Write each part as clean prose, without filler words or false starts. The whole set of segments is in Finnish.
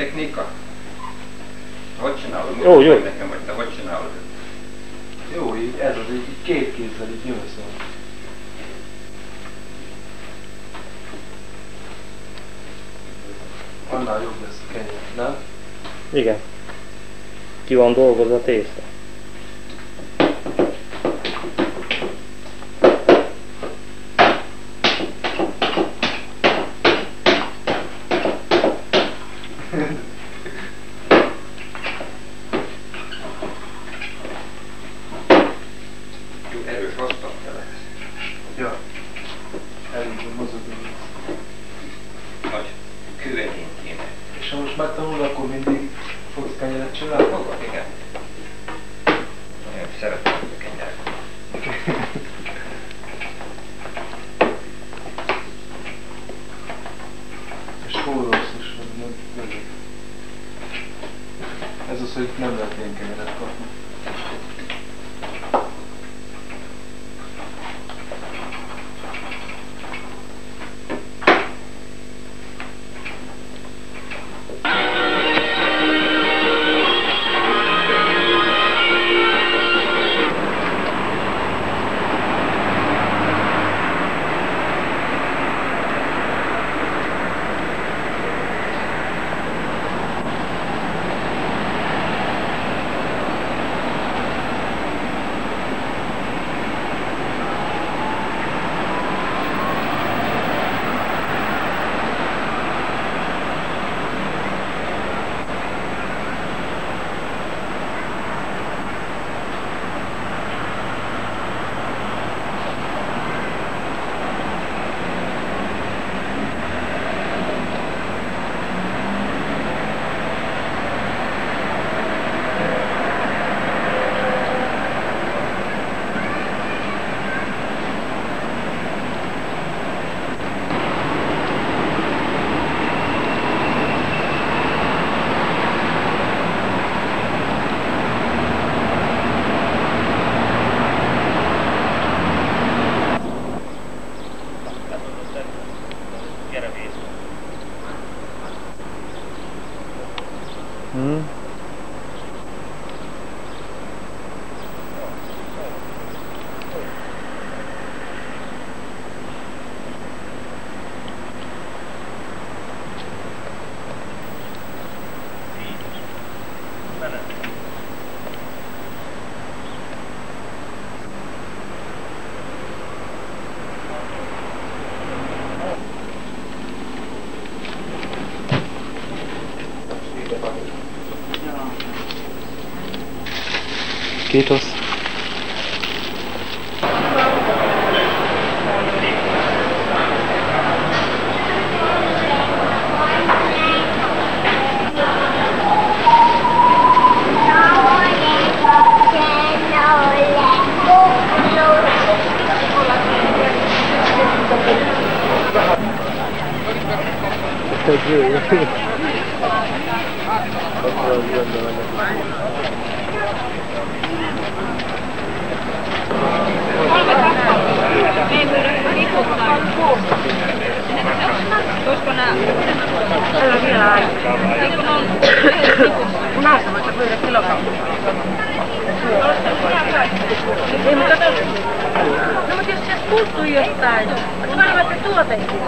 technika? Hogy csinálod? Jó, jó. Nekem, hogy te hogy csinálod? Jó, így ez az, így két kézzel így nyúlsz. Annál jobb lesz a kenyér, nem? Igen. Ki van dolgozva a tészta. Erős rosszat kell lesz. Ja. Elég mozogó lesz. Nagy küvetén kéne. És ha most megtanul, akkor mindig fogsz kenyeret csinálni? Fogod, igen. Nagyon szeretem a kenyeret. És forrós is van, nem? Ez az, hogy nem lehet ilyen kenyeret kapni. Kiitos. Olisiko nää? Ei ole vielä aikaa. Eikö ne on punaista vaikka 1 kilokauppaa? Ei, mutta kato. No mutta jos sieltä puuttuu jotain, kun mä olin vaikka tuotekin.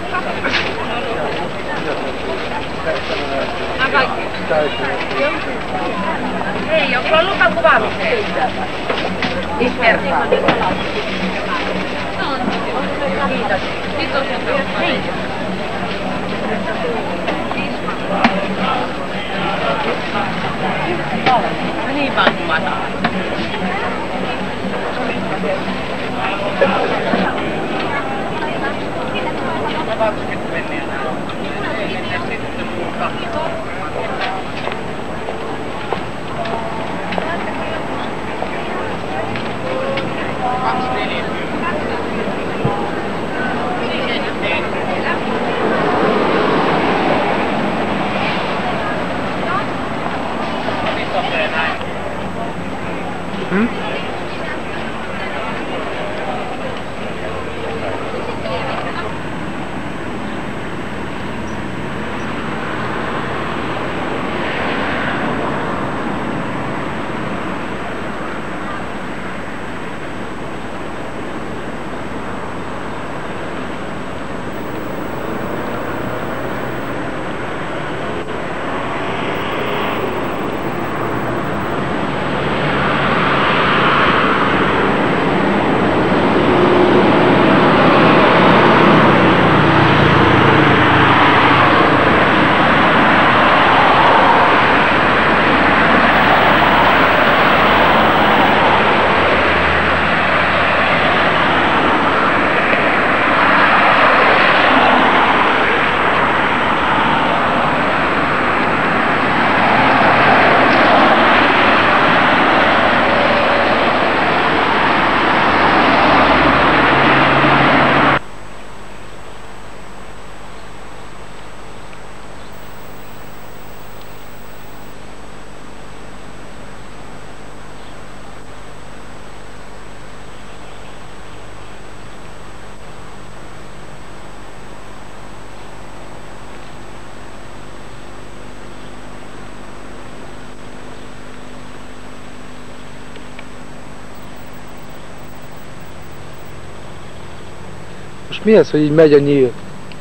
Nää kaikki. Hei, onko sulla lupa kuvaamiseen? Ismertaa. Kiitos. Kiitos. Hei. No niin vaan kuvataan. Most mi ez, hogy így megy a nyíl?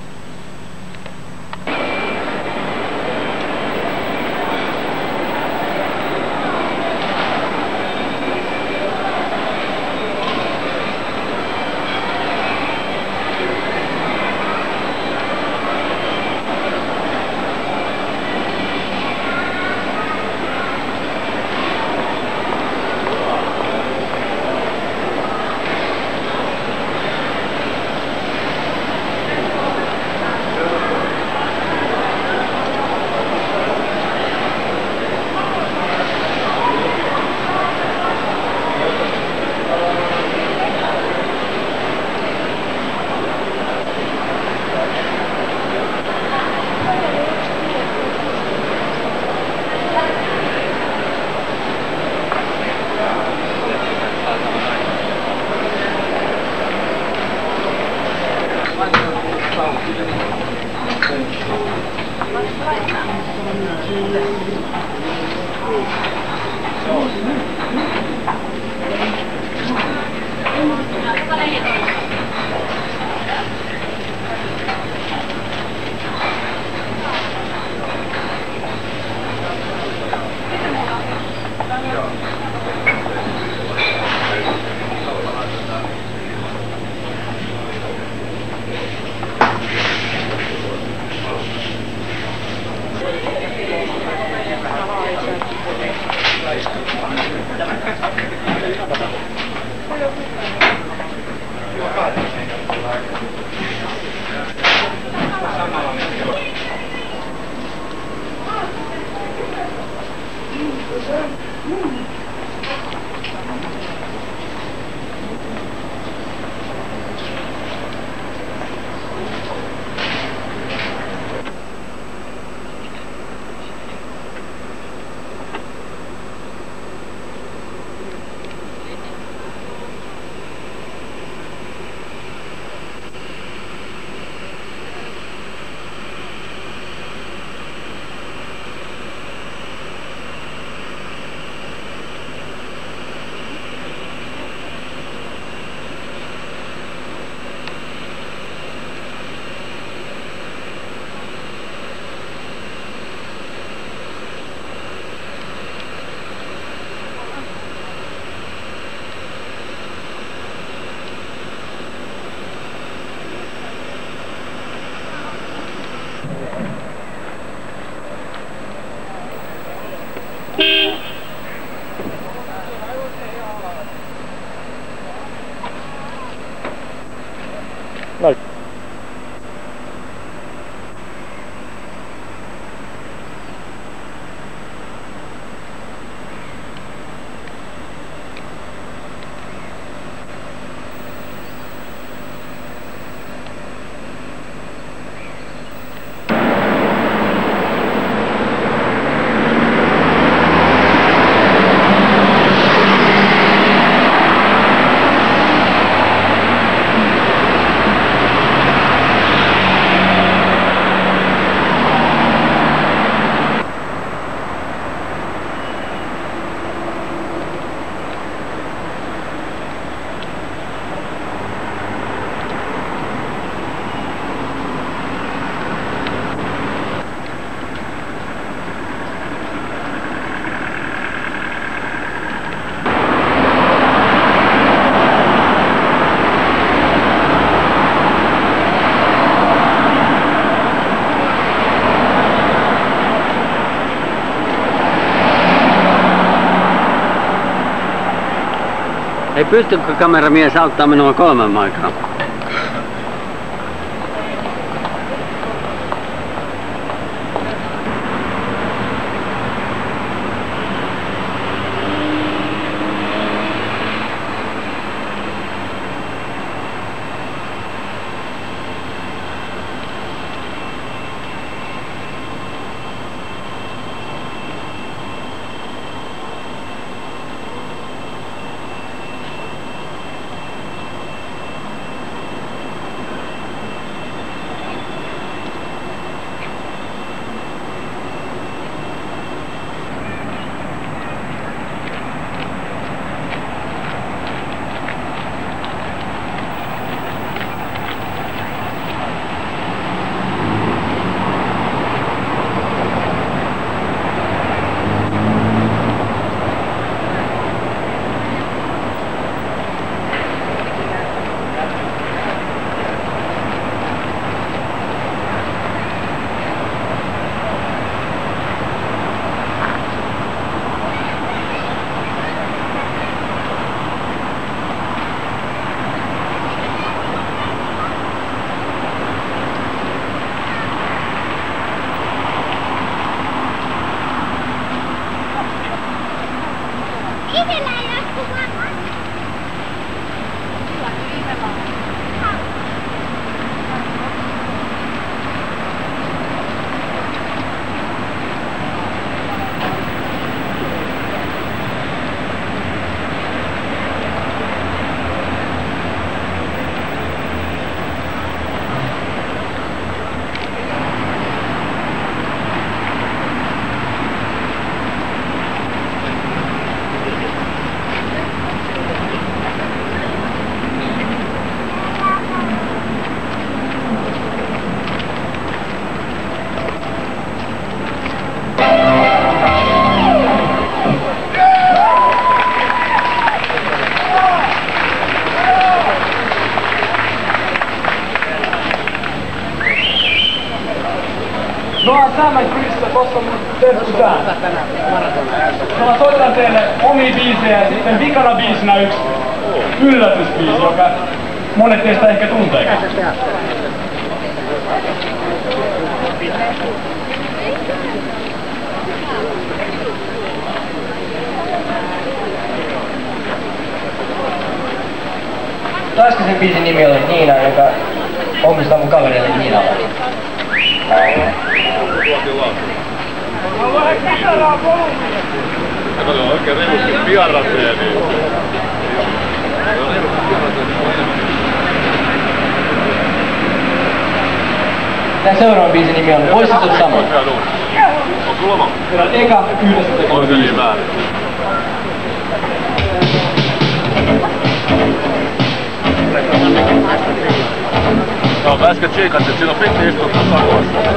Nagy. Ei pystykö kameramies auttaa minua 3 markkaa? on Sam & Chris, tossa on Terttu tää. Mä soitan teille omia biisejä ja sitten vikana biisinä yksi yllätysbiisi, joka monet teistä ehkä tunteekaan. Äskeisen biisin nimi oli Niina, joka omistaa mun kaverille Niinalla. Kato, on oikein reilusti piarrateen, niin... Tää seuraavan biisin nimi on Voisitut samoin. On kulma. Eka yhdessä tekee. On se niin väärin. Joo, mä äsken tsiikattiin, että siinä on fitti istuttaa sakossa.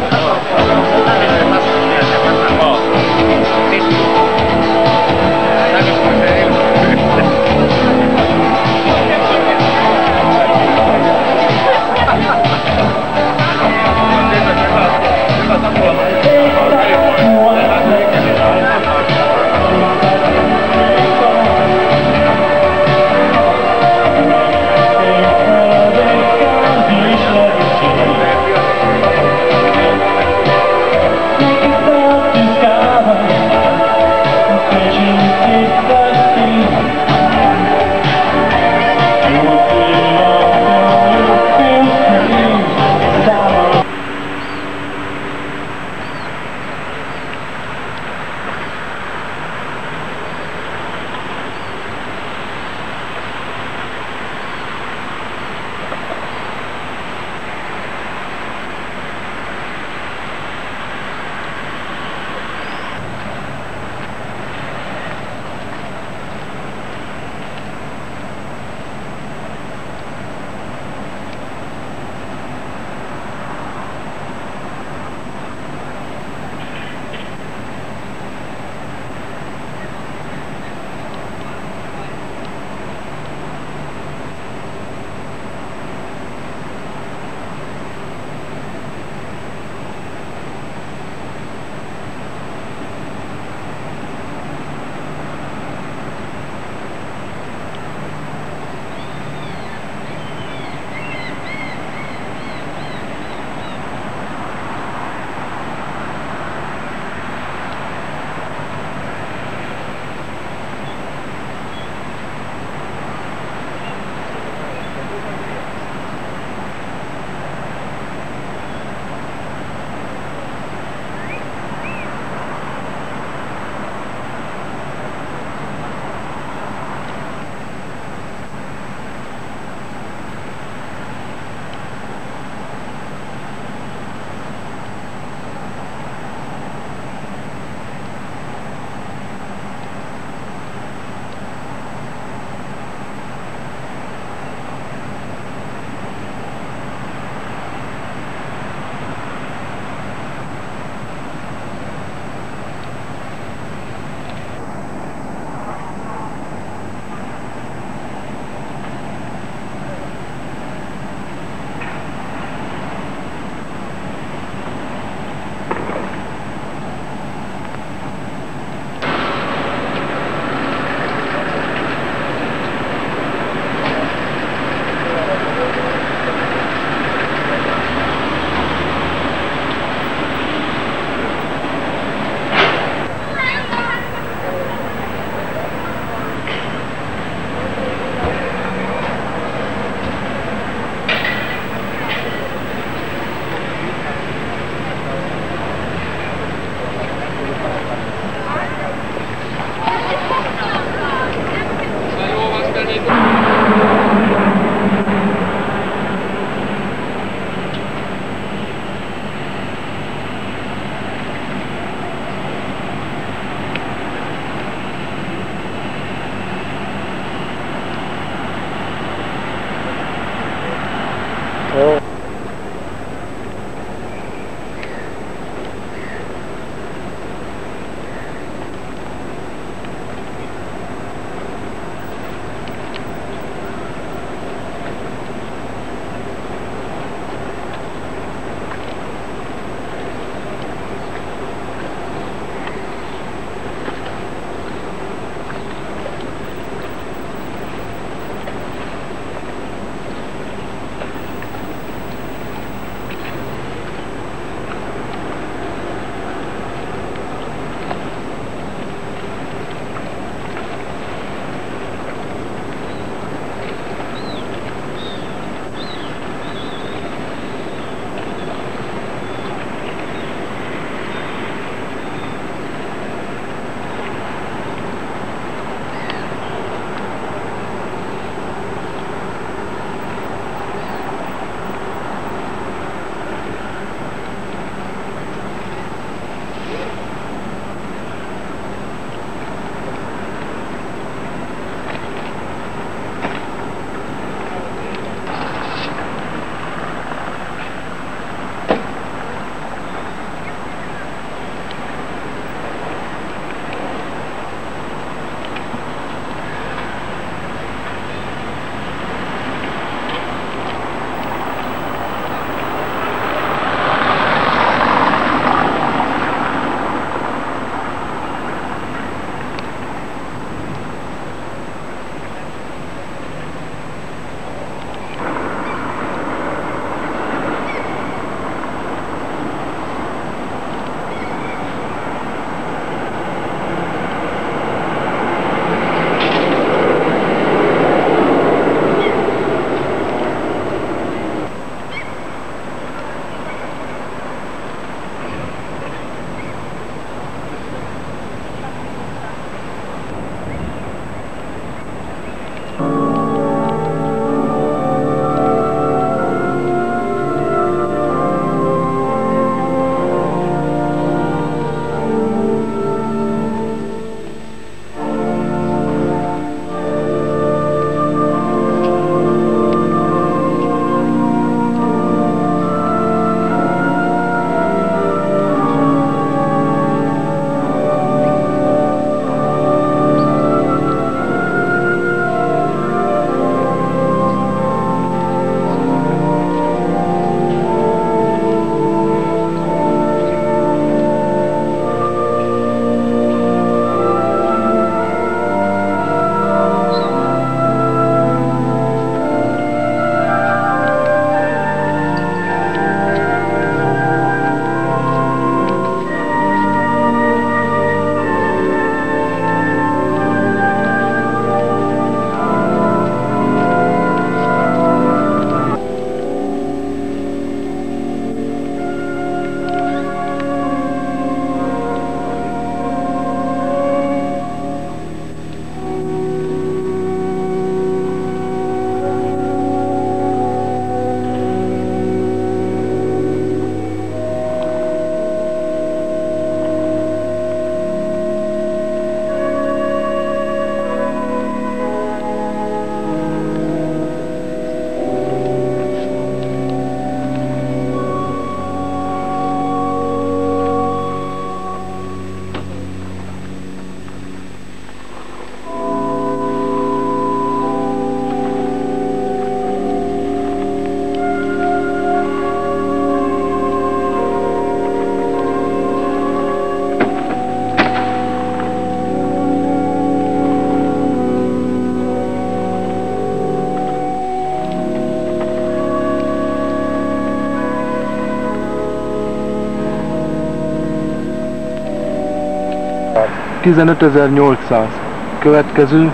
15.800. Következő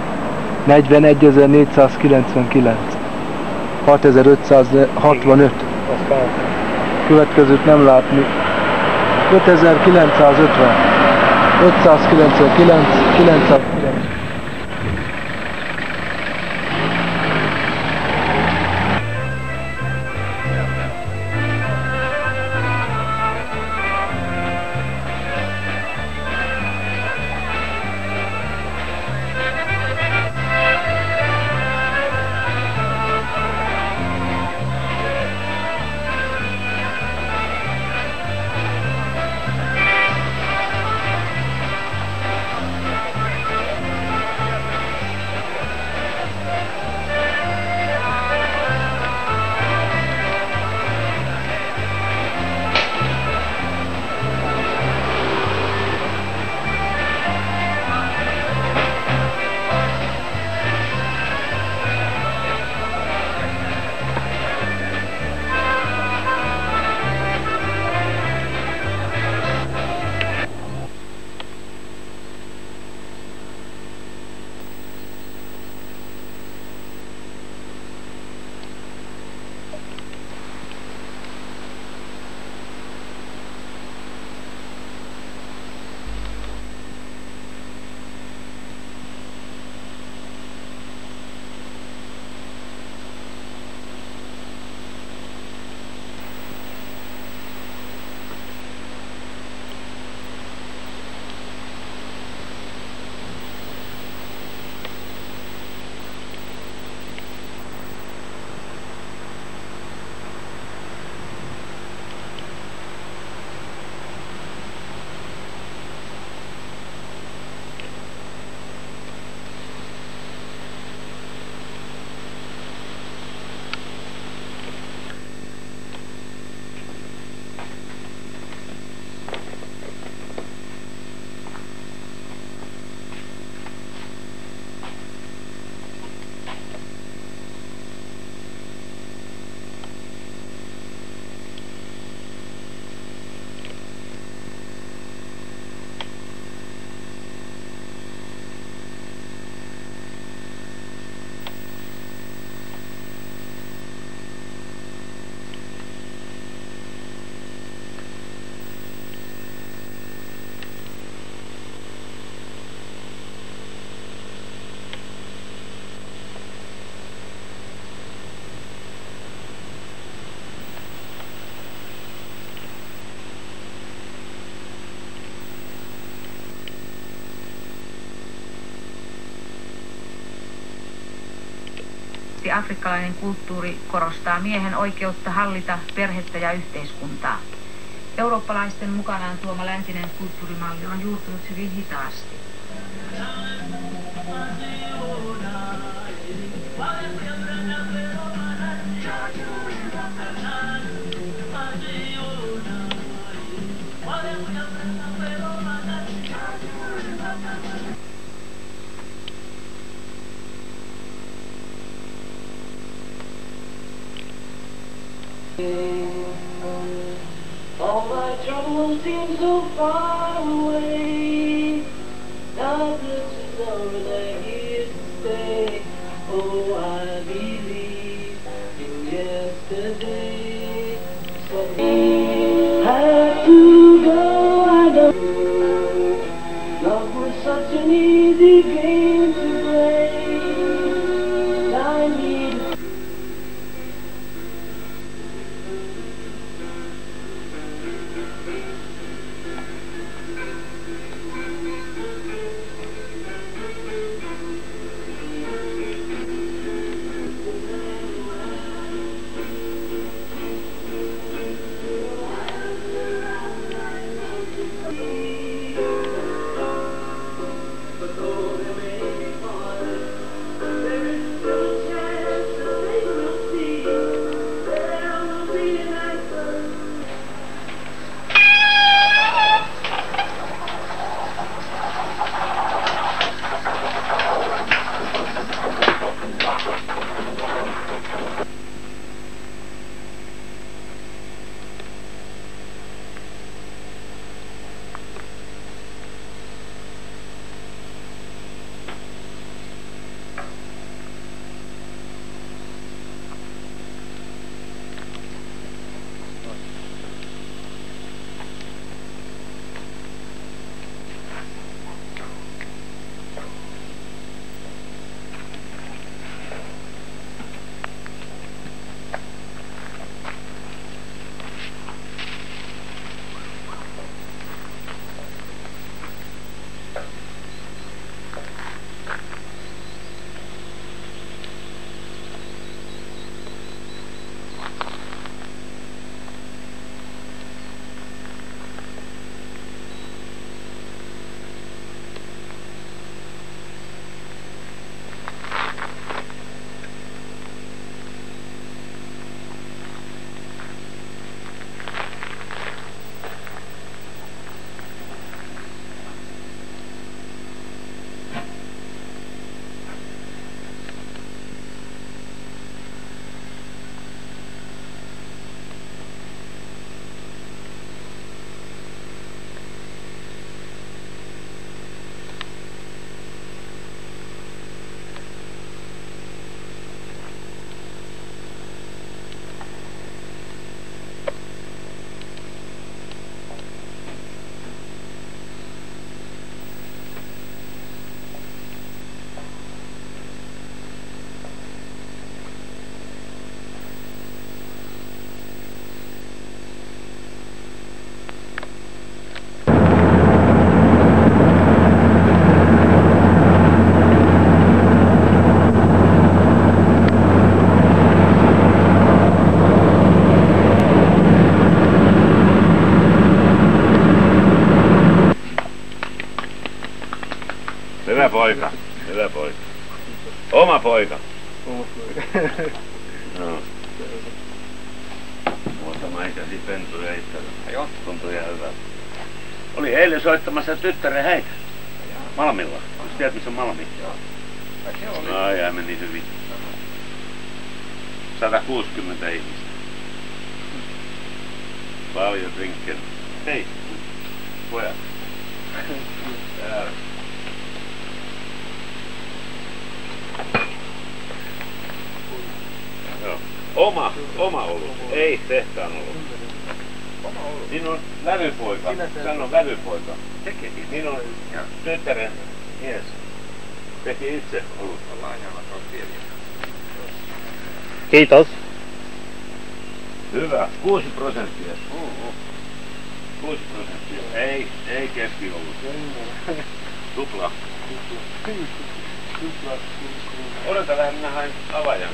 41.499. 6.565. Következőt nem látni. 5.950. 599. 900. Afrikkalainen kulttuuri korostaa miehen oikeutta hallita perhettä ja yhteiskuntaa. Eurooppalaisten mukanaan tuoma läntinen kulttuurimalli on juurtunut hyvin hitaasti. All my troubles seem so far away. Now this is over, they're here to stay. Oh, I believe in yesterday. So I have to go, I don't. Love was such an easy game to play. I need but though poika. Hyvä poika. Oma poika. No. Muutama ikäisiä pentuja itsellä. Joo. Tuntuu ihan hyvältä. Oli eilen soittamassa tyttären häitä. Malmilla. Tiedät missä on Malmi? Joo. Ai jää meni hyvin. 160 ihmistä. Paljon rinkkejä. Hei, pojat. Täällä. Joo. Oma ollut. Ei tehtaan ollut. Niin on vävypoika. Sano vävypoika. Niin on tyttären mies. Teki itse ollut. Kiitos. Hyvä. 6%. 6%. Ei keski ollut. Tupla. Odota vähän, minä hain avaajan.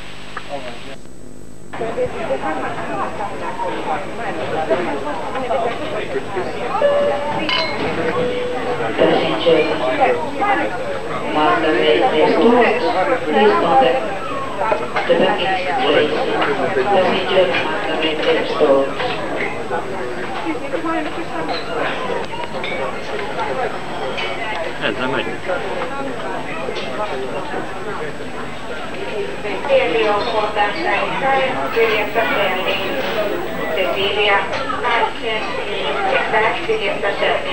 Cecilia Arsen ja pääkirjoittaja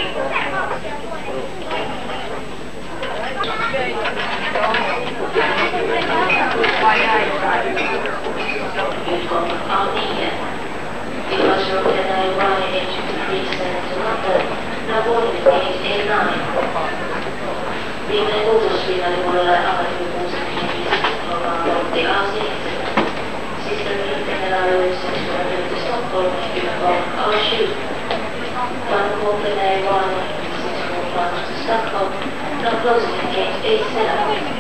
viimeinen uutuusviina oli mulle ammattikuusi otti Aasiassa. Sista yhtenä oli Stockholm, UK, Auschwitz. Vanhuuteneen vain, siis muun to Stockholm, not closing against 8/7.